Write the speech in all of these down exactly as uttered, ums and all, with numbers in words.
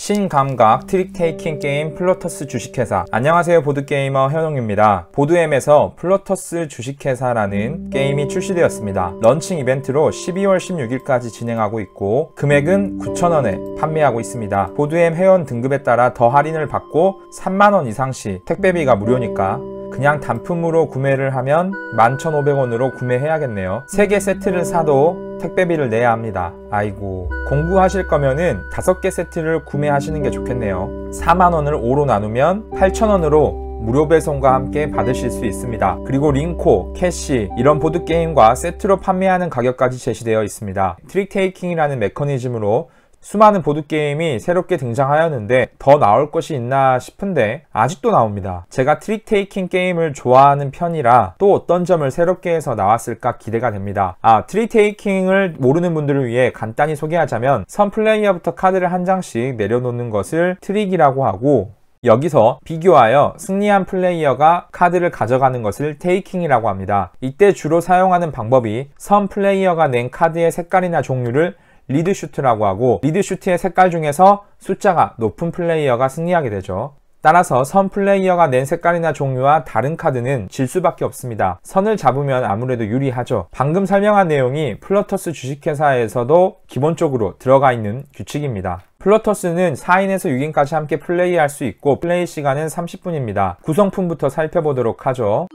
신감각 트릭 테이킹 게임 플러터스 주식회사. 안녕하세요, 보드게이머 현웅입니다. 보드엠에서 플러터스 주식회사라는 게임이 출시되었습니다. 런칭 이벤트로 십이월 십육일까지 진행하고 있고 금액은 구천 원에 판매하고 있습니다. 보드엠 회원 등급에 따라 더 할인을 받고 삼만 원 이상 시 택배비가 무료니까 그냥 단품으로 구매를 하면 만 천오백 원으로 구매해야겠네요. 세 개 세트를 사도 택배비를 내야 합니다. 아이고, 공부하실 거면은 다섯 개 세트를 구매하시는 게 좋겠네요. 사만 원을 오로 나누면 팔천 원으로 무료 배송과 함께 받으실 수 있습니다. 그리고 링코, 캐시 이런 보드게임과 세트로 판매하는 가격까지 제시되어 있습니다. 트릭 테이킹이라는 메커니즘으로 수많은 보드게임이 새롭게 등장하였는데 더 나올 것이 있나 싶은데 아직도 나옵니다. 제가 트릭 테이킹 게임을 좋아하는 편이라 또 어떤 점을 새롭게 해서 나왔을까 기대가 됩니다. 아, 트릭 테이킹을 모르는 분들을 위해 간단히 소개하자면 선 플레이어부터 카드를 한 장씩 내려놓는 것을 트릭이라고 하고, 여기서 비교하여 승리한 플레이어가 카드를 가져가는 것을 테이킹이라고 합니다. 이때 주로 사용하는 방법이 선 플레이어가 낸 카드의 색깔이나 종류를 리드슈트라고 하고, 리드슈트의 색깔 중에서 숫자가 높은 플레이어가 승리하게 되죠. 따라서 선 플레이어가 낸 색깔이나 종류와 다른 카드는 질 수밖에 없습니다. 선을 잡으면 아무래도 유리하죠. 방금 설명한 내용이 플러터스 주식회사에서도 기본적으로 들어가 있는 규칙입니다. 플러터스는 사 인에서 육 인까지 함께 플레이할 수 있고 플레이 시간은 삼십 분입니다. 구성품부터 살펴보도록 하죠.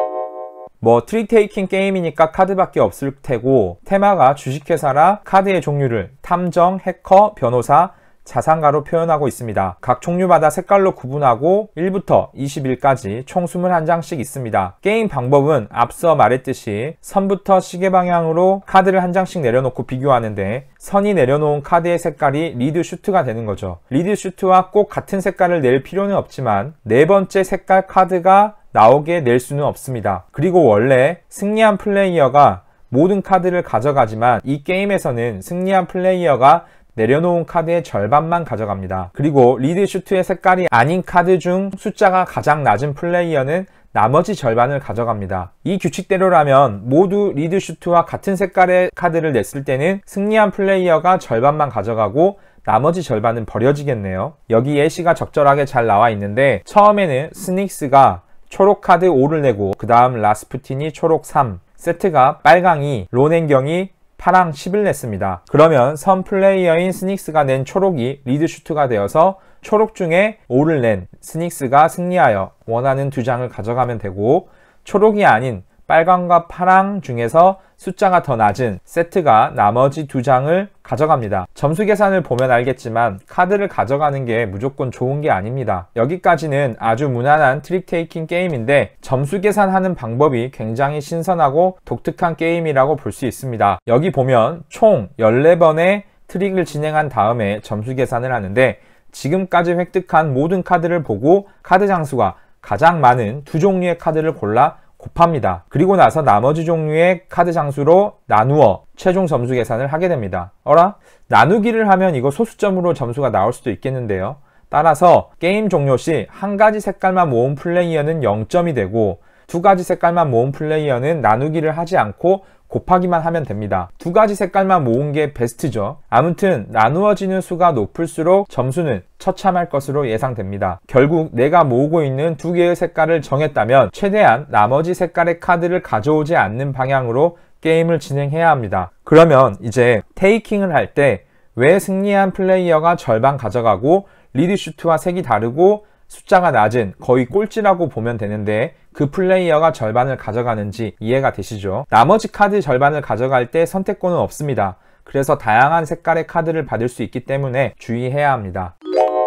뭐 트릭 테이킹 게임이니까 카드밖에 없을 테고, 테마가 주식회사라 카드의 종류를 탐정, 해커, 변호사, 자산가로 표현하고 있습니다. 각 종류마다 색깔로 구분하고 일부터 이십일까지 총 이십일 장씩 있습니다. 게임 방법은 앞서 말했듯이 선부터 시계 방향으로 카드를 한 장씩 내려놓고 비교하는데, 선이 내려놓은 카드의 색깔이 리드 슈트가 되는 거죠. 리드 슈트와 꼭 같은 색깔을 낼 필요는 없지만 네 번째 색깔 카드가 나오게 낼 수는 없습니다. 그리고 원래 승리한 플레이어가 모든 카드를 가져가지만 이 게임에서는 승리한 플레이어가 내려놓은 카드의 절반만 가져갑니다. 그리고 리드 슈트의 색깔이 아닌 카드 중 숫자가 가장 낮은 플레이어는 나머지 절반을 가져갑니다. 이 규칙대로라면 모두 리드 슈트와 같은 색깔의 카드를 냈을 때는 승리한 플레이어가 절반만 가져가고 나머지 절반은 버려지겠네요. 여기 예시가 적절하게 잘 나와 있는데, 처음에는 스닉스가 초록 카드 오를 내고 그 다음 라스푸틴이 초록 삼, 세트가 빨강 이, 론앤경이 파랑 십을 냈습니다. 그러면 선 플레이어인 스닉스가 낸 초록이 리드 슈트가 되어서 초록 중에 오를 낸 스닉스가 승리하여 원하는 두 장을 가져가면 되고, 초록이 아닌 빨강과 파랑 중에서 숫자가 더 낮은 세트가 나머지 두 장을 가져갑니다. 점수 계산을 보면 알겠지만 카드를 가져가는 게 무조건 좋은 게 아닙니다. 여기까지는 아주 무난한 트릭 테이킹 게임인데 점수 계산하는 방법이 굉장히 신선하고 독특한 게임이라고 볼 수 있습니다. 여기 보면 총 열네 번의 트릭을 진행한 다음에 점수 계산을 하는데, 지금까지 획득한 모든 카드를 보고 카드 장수가 가장 많은 두 종류의 카드를 골라 곱합니다. 그리고 나서 나머지 종류의 카드 장수로 나누어 최종 점수 계산을 하게 됩니다. 어라? 나누기를 하면 이거 소수점으로 점수가 나올 수도 있겠는데요. 따라서 게임 종료 시 한 가지 색깔만 모은 플레이어는 영 점이 되고, 두 가지 색깔만 모은 플레이어는 나누기를 하지 않고 곱하기만 하면 됩니다. 두 가지 색깔만 모은 게 베스트죠. 아무튼 나누어지는 수가 높을수록 점수는 처참할 것으로 예상됩니다. 결국 내가 모으고 있는 두 개의 색깔을 정했다면 최대한 나머지 색깔의 카드를 가져오지 않는 방향으로 게임을 진행해야 합니다. 그러면 이제 테이킹을 할 때 왜 승리한 플레이어가 절반 가져가고 리드 슈트와 색이 다르고 숫자가 낮은 거의 꼴찌라고 보면 되는데 그 플레이어가 절반을 가져가는지 이해가 되시죠? 나머지 카드 절반을 가져갈 때 선택권은 없습니다. 그래서 다양한 색깔의 카드를 받을 수 있기 때문에 주의해야 합니다.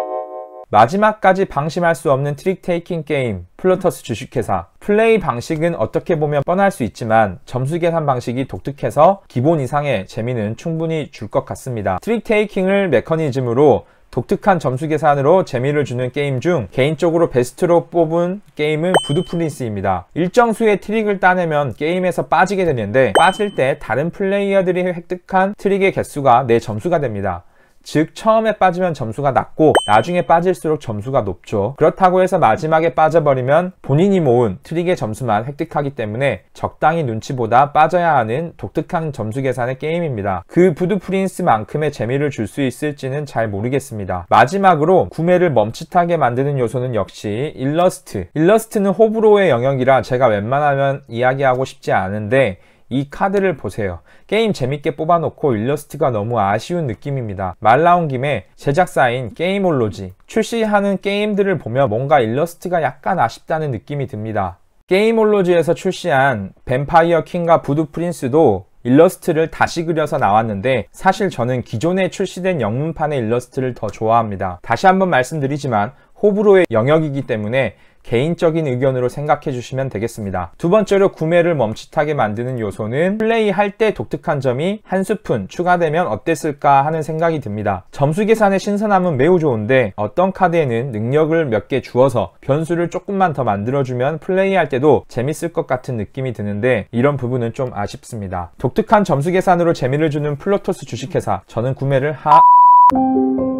마지막까지 방심할 수 없는 트릭 테이킹 게임 플러터스 주식회사. 플레이 방식은 어떻게 보면 뻔할 수 있지만 점수 계산 방식이 독특해서 기본 이상의 재미는 충분히 줄 것 같습니다. 트릭 테이킹을 메커니즘으로 독특한 점수 계산으로 재미를 주는 게임 중 개인적으로 베스트로 뽑은 게임은 부두 프린스입니다. 일정 수의 트릭을 따내면 게임에서 빠지게 되는데, 빠질 때 다른 플레이어들이 획득한 트릭의 개수가 내 점수가 됩니다. 즉 처음에 빠지면 점수가 낮고 나중에 빠질수록 점수가 높죠. 그렇다고 해서 마지막에 빠져버리면 본인이 모은 트릭의 점수만 획득하기 때문에 적당히 눈치보다 빠져야 하는 독특한 점수 계산의 게임입니다. 그 푸드 프린스만큼의 재미를 줄 수 있을지는 잘 모르겠습니다. 마지막으로 구매를 멈칫하게 만드는 요소는 역시 일러스트. 일러스트는 호불호의 영역이라 제가 웬만하면 이야기하고 싶지 않은데 이 카드를 보세요. 게임 재밌게 뽑아놓고 일러스트가 너무 아쉬운 느낌입니다. 말 나온 김에 제작사인 게임올로지, 출시하는 게임들을 보면 뭔가 일러스트가 약간 아쉽다는 느낌이 듭니다. 게임올로지에서 출시한 뱀파이어 킹과 부두 프린스도 일러스트를 다시 그려서 나왔는데 사실 저는 기존에 출시된 영문판의 일러스트를 더 좋아합니다. 다시 한번 말씀드리지만 호불호의 영역이기 때문에 개인적인 의견으로 생각해 주시면 되겠습니다. 두 번째로 구매를 멈칫하게 만드는 요소는 플레이할 때 독특한 점이 한 스푼 추가되면 어땠을까 하는 생각이 듭니다. 점수 계산의 신선함은 매우 좋은데 어떤 카드에는 능력을 몇 개 주어서 변수를 조금만 더 만들어주면 플레이할 때도 재밌을 것 같은 느낌이 드는데 이런 부분은 좀 아쉽습니다. 독특한 점수 계산으로 재미를 주는 플로토스 주식회사, 저는 구매를 하...